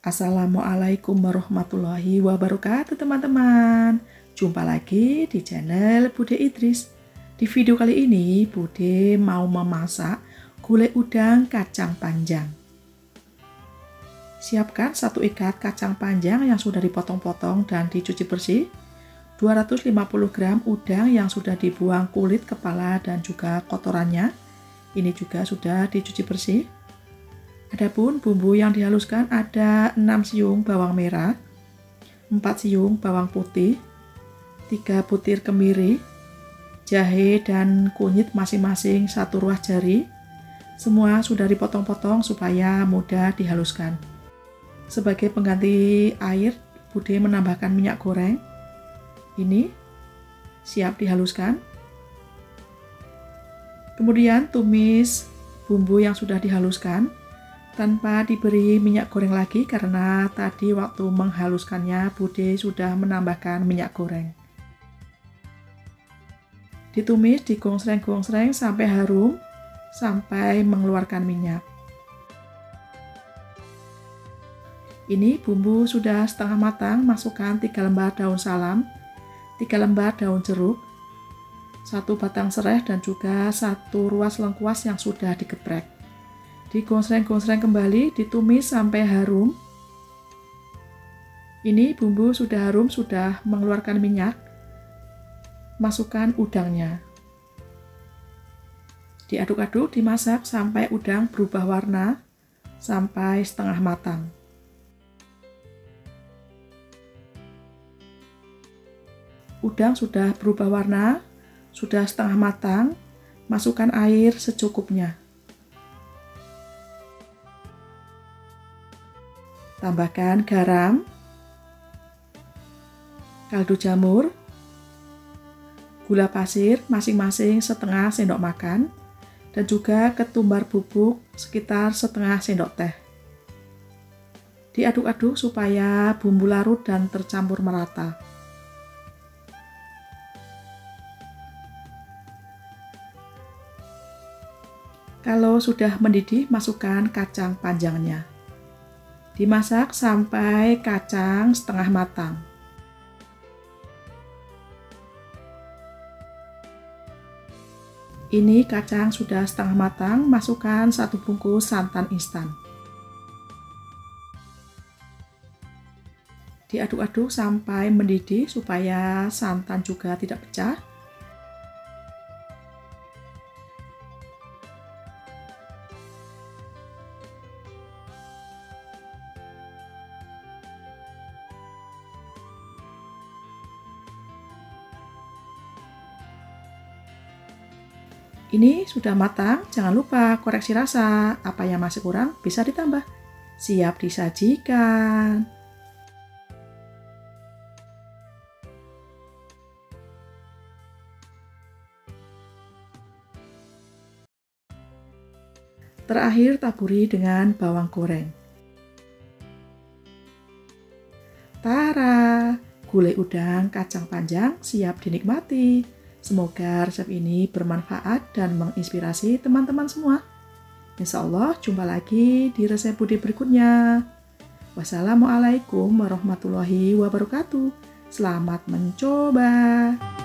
Assalamualaikum warahmatullahi wabarakatuh teman-teman. Jumpa lagi di channel Bude Idris. Di video kali ini Bude mau memasak gulai udang kacang panjang. Siapkan 1 ikat kacang panjang yang sudah dipotong-potong dan dicuci bersih, 250 gram udang yang sudah dibuang kulit, kepala dan juga kotorannya. Ini juga sudah dicuci bersih. Adapun bumbu yang dihaluskan ada 6 siung bawang merah, 4 siung bawang putih, 3 butir kemiri, jahe dan kunyit masing-masing 1 ruas jari. Semua sudah dipotong-potong supaya mudah dihaluskan. Sebagai pengganti air, Bude menambahkan minyak goreng. Ini siap dihaluskan. Kemudian tumis bumbu yang sudah dihaluskan tanpa diberi minyak goreng lagi karena tadi waktu menghaluskannya Bude sudah menambahkan minyak goreng. Ditumis, digonsreng-gonsreng sampai harum, sampai mengeluarkan minyak. Ini bumbu sudah setengah matang, masukkan 3 lembar daun salam, 3 lembar daun jeruk, 1 batang serai dan juga 1 ruas lengkuas yang sudah digeprek. Digonsreng-gonsreng kembali, ditumis sampai harum. Ini bumbu sudah harum, sudah mengeluarkan minyak. Masukkan udangnya. Diaduk-aduk, dimasak sampai udang berubah warna, sampai setengah matang. Udang sudah berubah warna, sudah setengah matang. Masukkan air secukupnya. Tambahkan garam, kaldu jamur, gula pasir masing-masing setengah sendok makan, dan juga ketumbar bubuk sekitar setengah sendok teh. Diaduk-aduk supaya bumbu larut dan tercampur merata. Kalau sudah mendidih, masukkan kacang panjangnya. Dimasak sampai kacang setengah matang. Ini kacang sudah setengah matang, masukkan 1 bungkus santan instan. Diaduk-aduk sampai mendidih supaya santan juga tidak pecah. Ini sudah matang, jangan lupa koreksi rasa. Apa yang masih kurang bisa ditambah. Siap disajikan. Terakhir taburi dengan bawang goreng. Tara, gulai udang kacang panjang siap dinikmati. Semoga resep ini bermanfaat dan menginspirasi teman-teman semua. Insya Allah jumpa lagi di resep Bude berikutnya. Wassalamualaikum warahmatullahi wabarakatuh. Selamat mencoba.